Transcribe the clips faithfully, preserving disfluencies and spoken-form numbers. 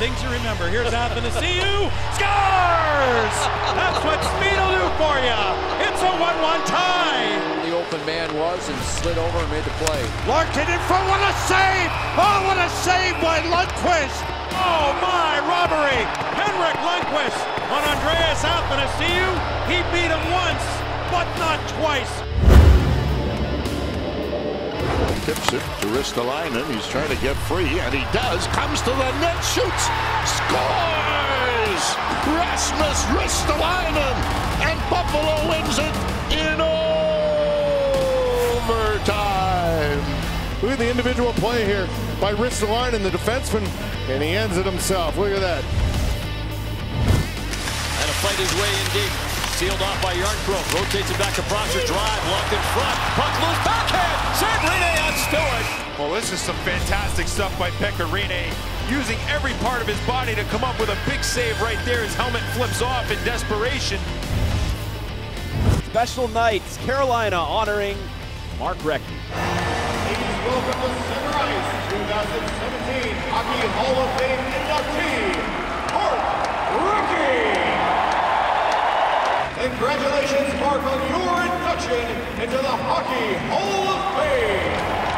things you remember. Here's Athanasiou, scores! That's what speed will do for you. It's a one one tie. The open man was and slid over and made the play. Larkin in front, what a save! Oh, what a save by Lundqvist! Oh my, robbery! Henrik Lundqvist on Andreas Athanasiou. He beat him once, but not twice. Tips it to Ristolainen. He's trying to get free, and he does. Comes to the net, shoots, scores! Rasmus Ristolainen, and Buffalo wins it in overtime. Look at the individual play here by Ristolainen, the defenseman, and he ends it himself. Look at that. And to fight his way in deep. Sealed off by Yarncroke. Rotates it back to Prosser. Drive. Locked in front. Puck loose. Backhand. Save Rinne on Stewart. Well, this is some fantastic stuff by Pekka Rinne. Using every part of his body to come up with a big save right there. His helmet flips off in desperation. Special nights. Carolina honoring Mark Recchi. Please welcome to center ice twenty seventeen Hockey Hall of Fame inductee, Mark Recchi. Congratulations, Mark, on your induction into the Hockey Hall of Fame.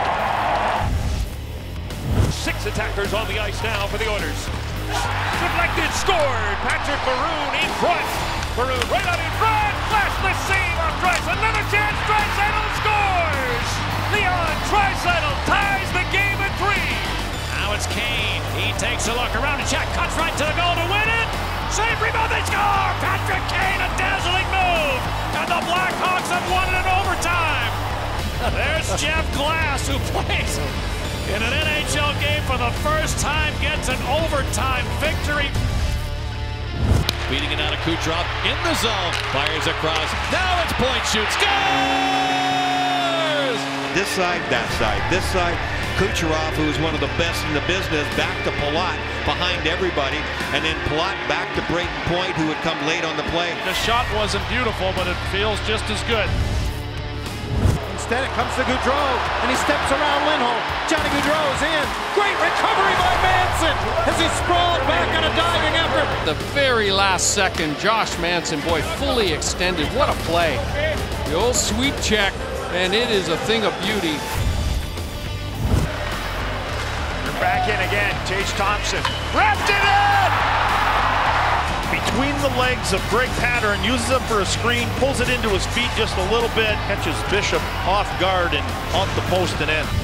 Six attackers on the ice now for the Oilers. Deflected, scored. Patrick Maroon in front. Maroon right out in front. Flash the save on Trice. Another chance. Draisaitl scores. Leon Draisaitl ties the game at three. Now it's Kane. He takes a look around the check. Cuts right to the goal to win it. Save, rebound, they score! Patrick Kane, a dazzling move! And the Blackhawks have won it in overtime! There's Jeff Glass, who plays in an N H L game for the first time, gets an overtime victory. Beating it out of Kucherov, in the zone, fires across, now it's point shoot, scores! This side, that side, this side. Kucherov, who is one of the best in the business, back to Palat behind everybody, and then Palat back to Brayton Point, who would come late on the play. The shot wasn't beautiful, but it feels just as good. Instead, it comes to Gaudreau, and he steps around Lindholm. Johnny Gaudreau's in. Great recovery by Manson as he sprawled back on a diving effort. The very last second, Josh Manson, boy, fully extended. What a play. The old sweep check, and it is a thing of beauty. Back in again, Tage Thompson. Wrapped it in! Between the legs of Greg Pattern, uses him for a screen, pulls it into his feet just a little bit, catches Bishop off guard and off the post and in.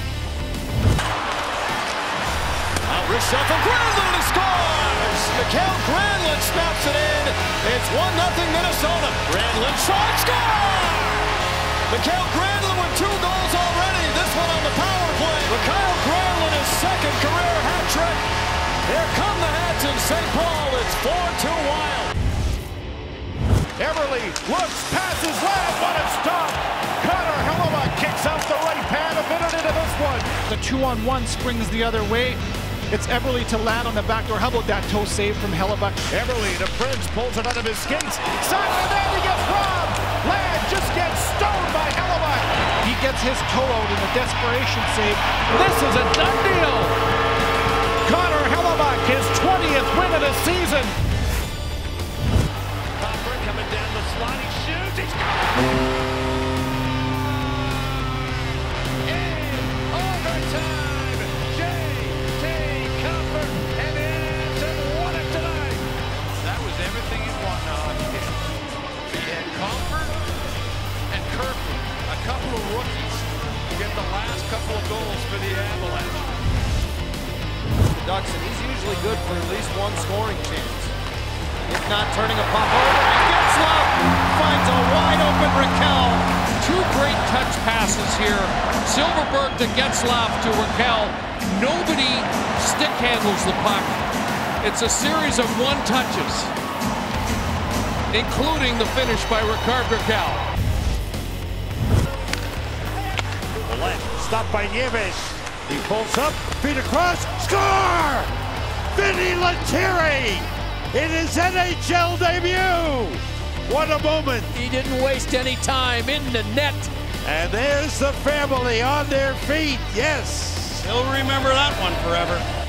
Now Richard from Granlund, he scores! Mikael Granlund snaps it in. It's one nothing Minnesota. Granlund shot, score! Mikael Granlund with two goals already. This one on the power play. Mikael Granlund, his second career hat trick. Here come the Hats in Saint Paul. It's four two Wild. Everly looks, passes last, but it's stopped. Connor Hellebuyck kicks out the right pad a minute into this one. The two-on-one springs the other way. It's Everly to land on the backdoor. How about that toe save from Hellebuyck? Everly, the Prince pulls it out of his skates. Side and then he gets robbed. Ladd just gets stoned by Hellebuyck. He gets his toe out in a desperation save. This is a done deal. Connor Hellebuyck, his twentieth win of the season. Copper coming down the slot, he shoots, he's got in overtime. J T Copper, and it's and won it tonight. That was everything you want in a hockey game. He had Comfort and Kerfoot, a couple of rookies, get the last couple of goals for the Avalanche. The Ducks, and he's usually good for at least one scoring chance. If not, turning a puck over, and Getzlaf finds a wide open Raquel. Two great touch passes here. Silverberg to Getzlaf to Raquel. Nobody stick handles the puck. It's a series of one touches, including the finish by Ricard Raquel. Stopped by Nieves. He pulls up, feet across, score! Vinni Lettieri in his N H L debut! What a moment! He didn't waste any time in the net. And there's the family on their feet, yes! He'll remember that one forever.